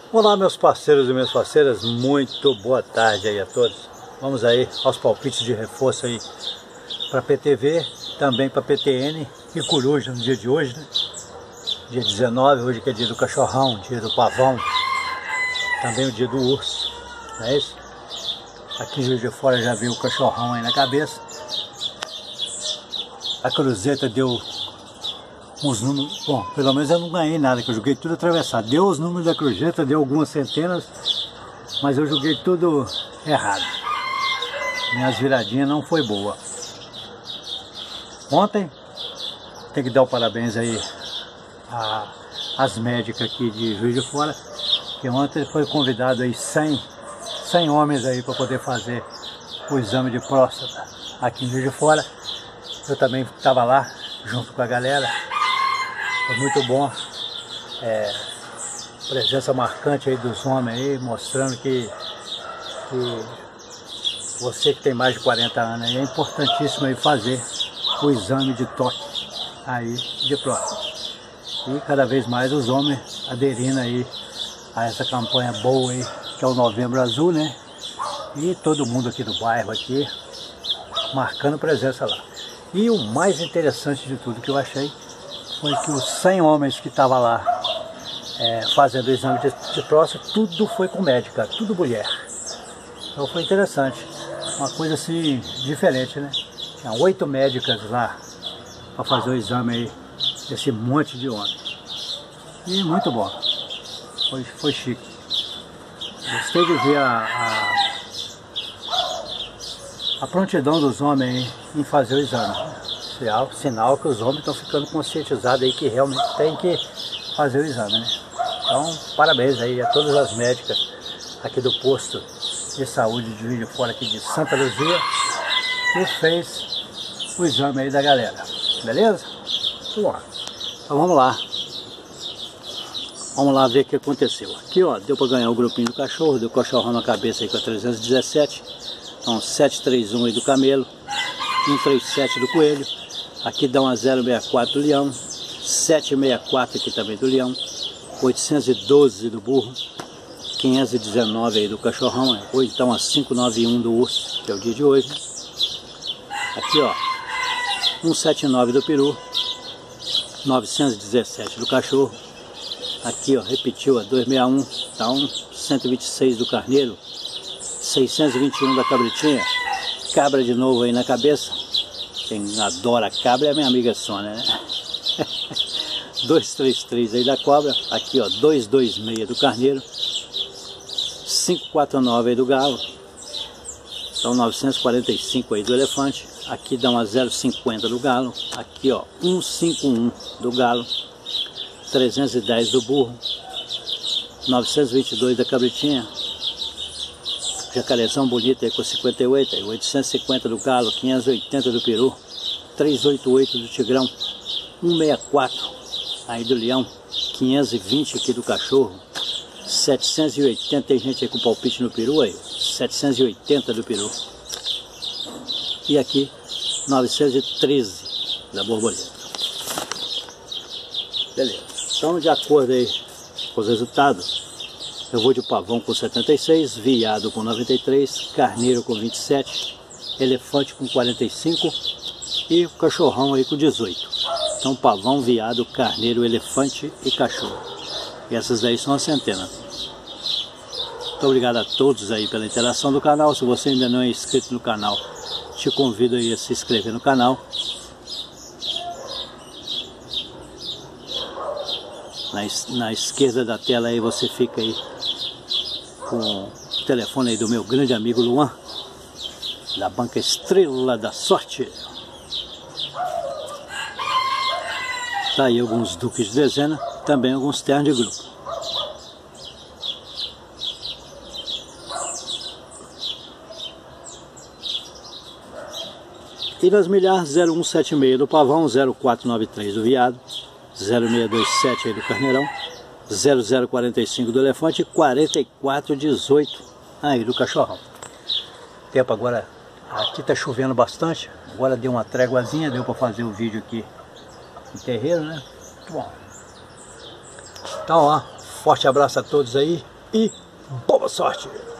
Olá meus parceiros e minhas parceiras, muito boa tarde aí a todos. Vamos aí aos palpites de reforço aí para PTV, também para PTN e Coruja no dia de hoje, né? Dia 19, hoje que é dia do cachorrão, dia do pavão, também o dia do urso, não é isso? Aqui em Juiz de Fora já veio o cachorrão aí na cabeça. A cruzeta deu uns números, bom, pelo menos eu não ganhei nada, que eu joguei tudo atravessado. Deu os números da cruzeta, deu algumas centenas, mas eu joguei tudo errado. Minhas viradinhas não foi boa. Ontem, tem que dar o parabéns aí às médicas aqui de Juiz de Fora, que ontem foi convidado aí 100 homens aí para poder fazer o exame de próstata aqui em Juiz de Fora. Eu também estava lá, junto com a galera. Foi muito bom, presença marcante aí dos homens aí, mostrando que você que tem mais de 40 anos aí, é importantíssimo aí fazer o exame de toque aí de próstata. E cada vez mais os homens aderindo aí a essa campanha boa aí, que é o Novembro Azul, né? E todo mundo aqui do bairro aqui, marcando presença lá. E o mais interessante de tudo que eu achei foi que os 100 homens que estavam lá fazendo o exame de próstata, tudo foi com médica, tudo mulher. Então foi interessante, uma coisa assim diferente, né? Tinha 8 médicas lá para fazer o exame aí desse monte de homem. E muito bom, foi chique. Gostei de ver a prontidão dos homens aí em fazer o exame. Sinal que os homens estão ficando conscientizados aí que realmente tem que fazer o exame, né? Então, parabéns aí a todas as médicas aqui do posto de saúde de Juiz de Fora aqui de Santa Luzia, que fez o exame aí da galera, beleza? Então vamos lá. Vamos lá ver o que aconteceu. Aqui ó, deu para ganhar o grupinho do cachorro, deu cachorrão na cabeça aí com a 317. Então 731 aí do camelo, 137 do coelho. Aqui dá uma 064 do leão, 764 aqui também do leão, 812 do burro, 519 aí do cachorrão, ou então a 591 do urso, que é o dia de hoje. Aqui ó, 179 do peru, 917 do cachorro. Aqui ó, repetiu a 261, então 126 do carneiro, 621 da cabritinha, cabra de novo aí na cabeça. Quem adora cabra é a minha amiga Sônia, né? 233 aí da cobra, aqui ó, 226 do carneiro, 549 aí do galo, então 945 aí do elefante, aqui dá uma 050 do galo, aqui ó, 151 do galo, 310 do burro, 922 da cabritinha, jacarezão bonito aí com 58, aí 850 do galo, 580 do peru, 388 do tigrão, 164 aí do leão, 520 aqui do cachorro, 780, tem gente aí com palpite no peru aí, 780 do peru, e aqui 913 da borboleta. Beleza, então de acordo aí com os resultados, eu vou de pavão com 76, viado com 93, carneiro com 27, elefante com 45 e o cachorrão aí com 18. Então pavão, viado, carneiro, elefante e cachorro. E essas daí são as centenas. Muito obrigado a todos aí pela interação do canal. Se você ainda não é inscrito no canal, te convido aí a se inscrever no canal. Na esquerda da tela aí você fica aí com o telefone aí do meu grande amigo Luan, da banca Estrela da Sorte. Tá aí alguns duques de dezena, também alguns ternos de grupo. E nas milhares, 0176 do pavão, 0493 do viado, 0627 aí do carneirão, 0045 do elefante e 4418 aí do cachorrão. Tempo agora, aqui tá chovendo bastante, agora deu uma tréguazinha, deu para fazer o vídeo aqui no terreiro, né? Muito bom. Então ó, forte abraço a todos aí e boa sorte!